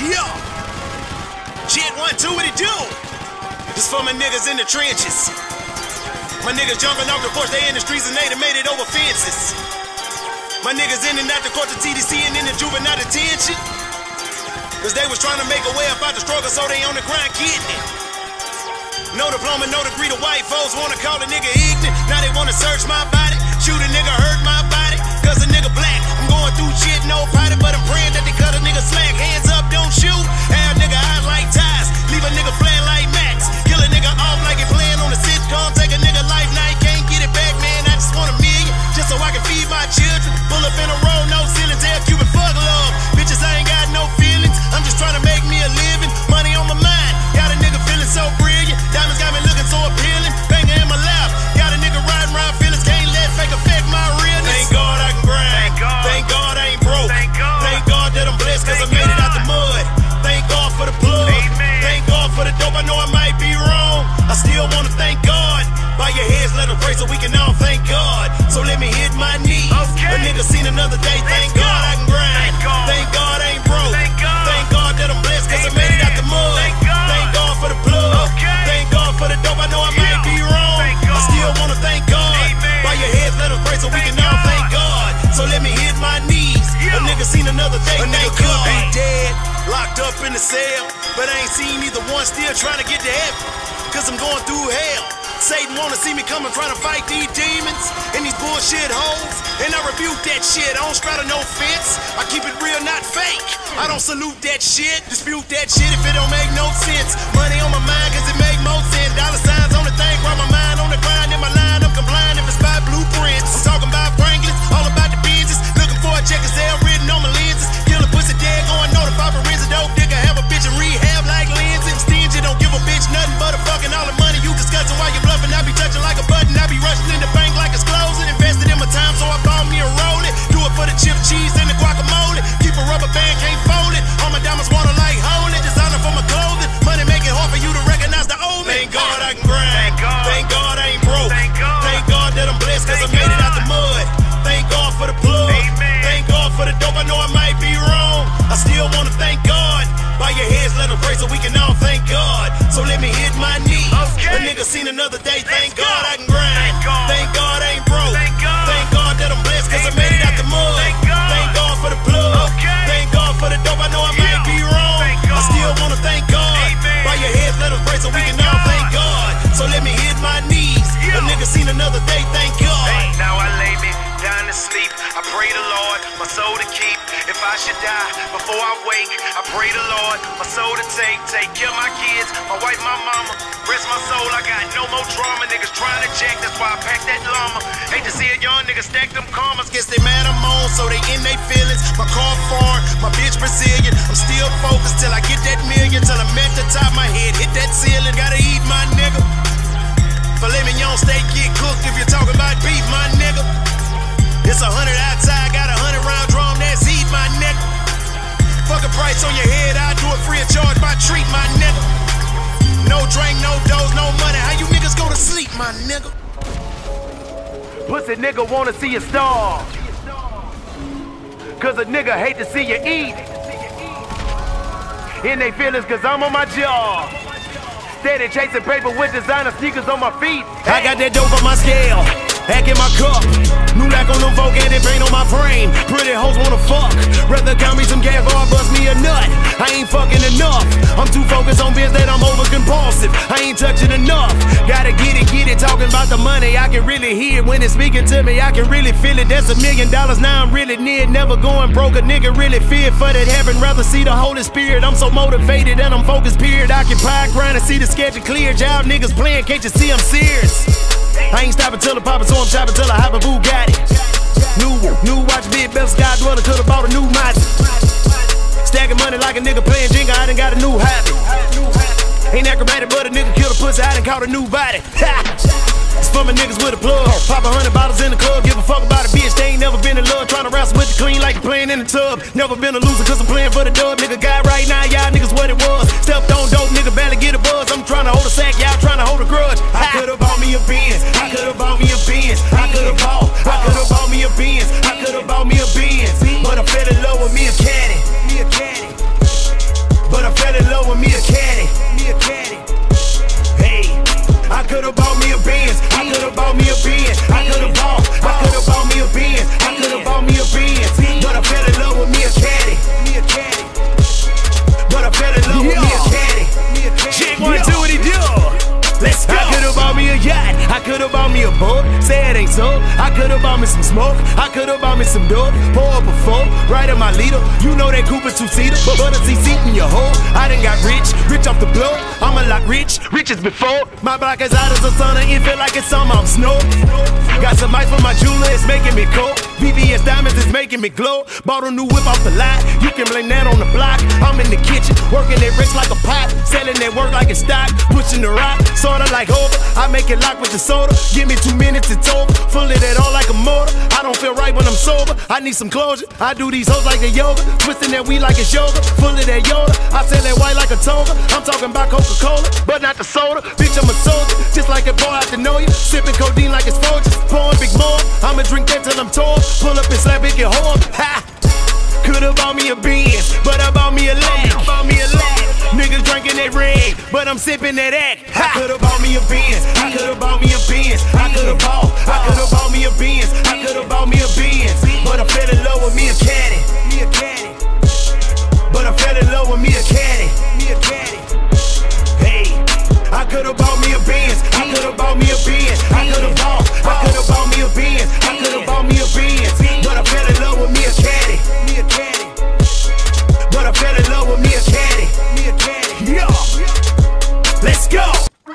Yeah. Shit, 1, 2, what it do? This for my niggas in the trenches. My niggas jumping off the porch, they in the streets and they done made it over fences. My niggas in and out the court, the TDC and in the juvenile detention. Cause they was trying to make a way up out the struggle, so they on the grind getting it. No diploma, no degree, the white folks wanna call a nigga ignorant. Now they wanna search my body, shoot a nigga, hurt my body. Cause a nigga black, I'm going through shit, no potty, but I'm praying that they cut a nigga slack. Hands up, don't shoot, have nigga eyes like ties. Leave a nigga flat like Max, kill a nigga off like he playing on a sitcom. Take a nigga life, now he can't get it back, man. I just want $1 million, just so I can feed my children. Pull up in a row, no ceiling, tell Cuban fuck love. Bitches, I ain't got no feelings, I'm just trying to make me a living. Money on my mind, got a nigga feeling so brilliant. Diamonds got me looking so appealing. Banger in my lap, got a nigga riding around feelings. Can't let fake affect my realness. Thank God I can grind, thank God I ain't broke. Thank God that I'm blessed cause I made it out the mud. Thank God for the plug, thank God for the dope. I know I might be wrong, I still wanna thank God. Bow your heads, let them pray so we can all thank God. So let me hit my knees. A nigga seen another day, thank God I can grind. Thank God I ain't broke. Thank God that I'm blessed cause I made it out the mud. Thank God for the plug, thank God for the dope. I know I might be wrong, I still wanna thank God. Bow your heads, let them pray so we can all thank God. So let me hit my knees. A nigga seen another day, a nigga could be dead, locked up in the cell, but I ain't seen either one, still trying to get to heaven. Cause I'm going through hell. Satan wanna see me coming, trying to fight these demons and these bullshit hoes. And I rebuke that shit, I don't straddle no fence. I keep it real, not fake. I don't salute that shit, dispute that shit if it don't make no sense. Money on my mind cause it make more sense. Dollar signs on the thing, while my mind on the grind. In my line, I'm complying if it's by blueprints. I'm talking about Franklin, all about the business. Looking for a check cause they're written on my lenses. Kill a pussy dead, going notify forensic dope. Digger, have a bitch in rehab like lenses. Stingy, don't give a bitch nothing but a fucking all the money you discussing while you bluffing. I be touching like a button, I be rushing in the bank like it's closing. Invested in my time, so I bought me a roll it. Do it for the chip, cheese, and the guacamole. Keep a rubber band, can't fold it. All my diamonds water like holy. Designer for my clothing. Money make it hard for you to recognize the old me. Thank God I can grind. Thank God I ain't broke. Thank God that I'm blessed cause I made it out the mud. Thank God for the plug. Thank God for the dope. I know I might be wrong, I still wanna thank God. Bow your heads, let them pray so we can all thank God. So let me hit my knees. A nigga seen another day, thank God I can grind. Thank God I ain't broke. Thank God that I'm blessed cause I made it out the mud. Thank God for the plug. Thank God for the dope. I know I might be wrong, I still wanna thank God. Bow your heads, let them pray so we can all thank God. So let me hit my knees. A nigga seen another day, thank God. Now I lay me down to sleep, I pray the Lord my soul to keep. If I should die before I wake, I pray the Lord my soul to take care of my kids, my wife, my mama. Rest my soul, I got no more drama. Niggas trying to check, that's why I pack that llama. Hate to see a young nigga stack them commas. Guess they mad I'm on, so they in they feelings. My car foreign, my bitch Brazilian. I'm still focused till I get that million. Till I'm at the top, my head hit that ceiling. Gotta eat my nigga. Filet mignon steak get cooked if you're talking about beef, my nigga. It's 100 outside, got 100 round drum, that's heat, my nigga. Fuck a price on your head, I'll do it free of charge, my treat, my nigga. No drink, no dose, no money, how you niggas go to sleep, my nigga? Pussy nigga wanna see you starve, cause a nigga hate to see you eat. In they feelings cause I'm on my job. Steady chasing paper with designer sneakers on my feet. I got that dope on my scale, hack in my cup. New lack on them folk and it paint on my frame. Pretty hoes wanna fuck, rather count me some gas or bust me a nut. I ain't fucking enough, I'm too focused on biz that I'm over compulsive. I ain't touching enough, gotta get it, talking about the money. I can really hear it when it's speaking to me, I can really feel it. That's $1 million, now I'm really near, never going broke. A nigga really feared for that heaven, rather see the Holy Spirit. I'm so motivated and I'm focused, period. Occupied, grind and see the schedule clear. Y'all niggas playing, can't you see I'm serious? I ain't stopping till I pop it, so I'm shopping till I hop a Bugatti. New watch, big belt, sky dweller, could've bought a new Mazda. Stacking money like a nigga playing Jenga, I done got a new hobby. Ain't acrobatic, but a nigga killed a pussy, I done caught a new body. It's for my niggas with a plug, pop 100 bottles in the club, give a fuck about a bitch, they ain't never been in love. Tryna wrestle with the clean like you playing in the tub. Never been a loser cause I'm playing for the dub. Nigga got right now, y'all niggas what it was. Stepped on dope, nigga barely get a buzz. I'm tryna hold a sack, y'all tryna hold a grudge. I could've bought me a Benz, I could've bought me a Benz. I could've bought me a Benz, I could've bought me a Benz. But I fell in love with me a caddy. low with me a caddy. Hey, I could've bought me a Benz. I could've bought me a Benz. I could've bought me a Benz. I could've bought me a Benz. But I fell in love with me a caddy. But I fell in love with me a caddy. Check 1, 2, what he do? Let's go. I could've bought me a yacht. I could've bought me a boat. Say it ain't so. I could've bought me some smoke. I could've bought me some dope. Pour up a four, right in my leader. You know that Cooper 2-seater, but a seat in your hole. I done got rich off the blow. I'm a lot rich as before. My block is out as the sun, and it feel like it's summer. I'm snow. Got some ice for my jeweler, it's making me cold. VVS diamonds is making me glow. Bought a new whip off the lot. You can blame that on the block. I'm in the kitchen, working that rich like a pot, selling that work like a stock, pushing the rock, sorta like over. I make it lock with the soda. Give me 2 minutes, it's over. Full of that all like a motor. I don't feel right when I'm sober. I need some closure. I do these hoes like the yoga, twisting that weed like it's yoga. Full of that Yoda. I sell that white like a toga. I'm talking about Coca-Cola, but not the soda. Bitch, I'm a soldier, just like a boy out to know you. Sipping codeine like it's Folgers, pouring big more. I'ma drink that till I'm torn. Pull up and slap it, get hard. Ha! Could've bought me a Benz, but I bought me a lag. Niggas drinking that red, but I'm sipping that act. I could've bought me a Benz. I could've bought me a Benz. I could've bought me a Benz. I could've bought me a Benz, but I fell in love with me a caddy. But I fell in love with me a caddy. Hey, I could've bought me a Benz. I could've bought me a Benz. I could've bought me a Benz. I could've bought me a Benz, but I fell in love with me a caddy. But I fell in love with me a caddy. Yeah, let's go.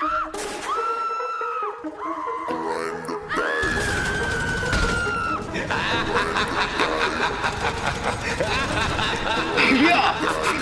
Yeah.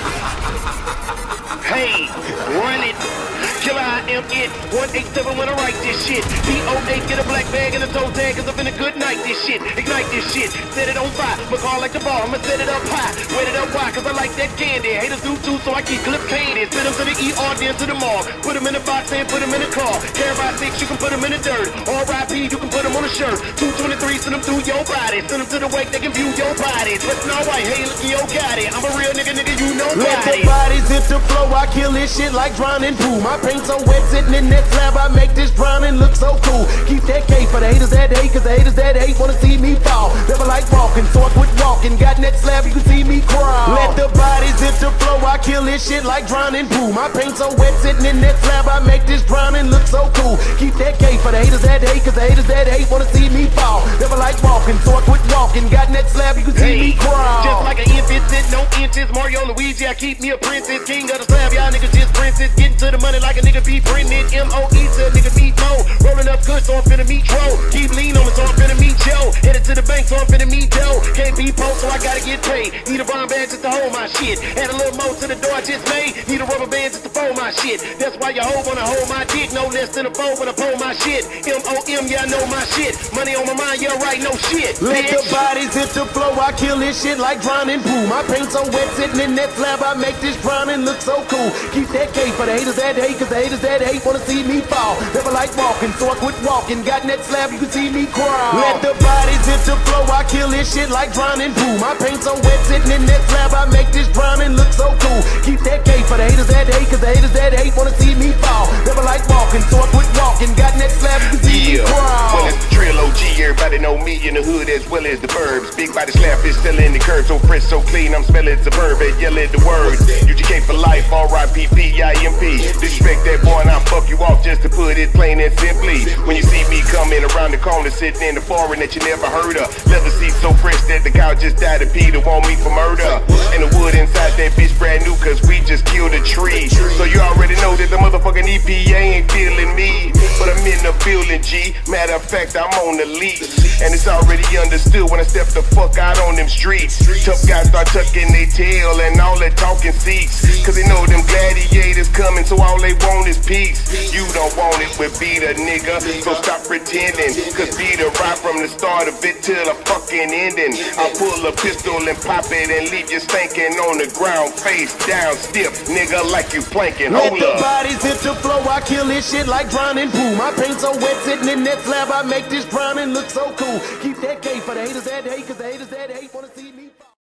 Hey, run it. Killer, I am it. 187 when I write this shit. D08, get a black bag and a toe tag, cause I'm in a good night this shit. Ignite this shit, set it on fire. McCall like the bar, I'ma set it up high. Wet it up wide, cause I like that candy. Haters do too, so I keep clip candy. Send them to the ER, then to the mall. Put them in a box and put them in a car. Care by 6, you can put them in the dirt. R.I.P., you can put them on a shirt. 223, send them through your body. Send them to the wake, they can view your body. But no white, hey, look, yo, got it. I'm a real nigga, you know body. Let the bodies hit the flow, I kill this shit like drowning poo. My paint so wet, sitting in that slab, I make this drowning look so cool. Keep that K for the haters that hate, cause the haters that hate wanna see me fall. Never like walking, so I quit walking. Got in that slab, you can see me crawl. Let the bodies hit the flow, I kill this shit like drowning poo. My paint so wet, sitting in that slab, I make this drowning look so cool. Keep that K for the haters that hate, cause the haters that hate wanna see me fall. Never like walking, so I quit walking. Got in that slab, you can see me crawl. Just like an infant, sitting no inches. Mario Luigi, I keep me a princess. King of the slab, y'all niggas just princes. Getting to the money like a nigga be printed. M.O.E. to a nigga meet Mo. Rolling up good, so I'm finna meet Tro. Keep lean on me, so I'm finna meet Joe. Headed to the bank, so I'm finna meet Joe. Can't be post, so I gotta get paid. Need a brown bag just to hold my shit. Add a little more to the door I just made. Need a rubber band just to fold my shit. That's why your hoe wanna hold my dick. No less than a phone when I pull my shit. M.O.M. yeah, I know my shit. Money on my mind, yeah, right, no shit. Let the bodies hit the flow, I kill this shit like drowning poo. My paint so wet, sitting in that slab, I make this drowning look so cool. Keep that K for the haters that hate, cause the haters that hate wanna see me fall. Never like walking, so I quit walking. Got in that slab, you can see me crawl. Let the bodies hit the flow, I kill this shit like drowning poo. My paint so wet, sitting in that slab, I make this drowning look so cool. Keep that K for the haters that hate, cause the haters that hate wanna see me fall. Never like walking, so I quit walking. Got in that slab, you can see me crawl. Well, it's the Trill OG, everybody know me in the hood as well as the burbs. Big body slap is still in the curb, so fresh, so clean, I'm smelling suburban, yelling the words. UGK for life, R.I.P.P.I.M.P. Disrespect that boy and I'll fuck you off just to put it plain and simply. When you see me coming around the corner, sitting in the foreign that you never heard of. Leather seat so fresh that the cow just died of Peter want me for murder. And the wood inside that bitch brand new, cause we just killed a tree. So you already know that the motherfucking EPA ain't feeling me, but I'm in the building, G. Matter of fact, I'm on the lease. And it's already understood when I step the fuck out on them streets. Tough guys start tucking their tail and all that talking seats, cause they know them gladiators coming, so all they want is peace. You don't want it with Be the nigga, so stop pretending, cause Be the right from the start of it till the fucking ending. I'll pull a pistol and pop it and leave you stinking on the ground, face down, stiff, nigga, like you planking. Let Hold the up. bodies hit the flow, I kill this shit like drowning poo. My paint so wet, sitting in that slab, I make this drowning look so cool. Keep that K for the haters that hate, cause the haters that hate wanna see me.